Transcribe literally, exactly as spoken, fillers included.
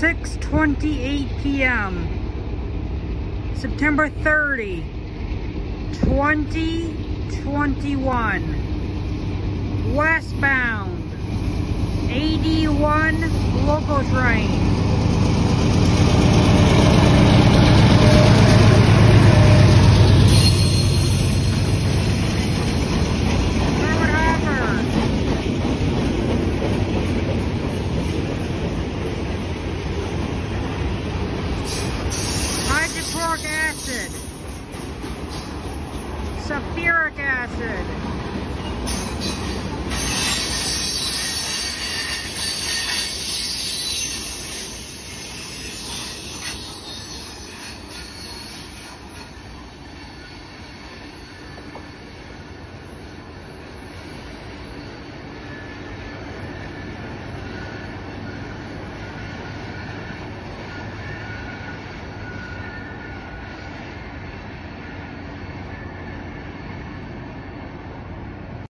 six twenty-eight p m September thirtieth, twenty twenty-one. Westbound A D one Local train. Hydrochloric acid, sulfuric acid,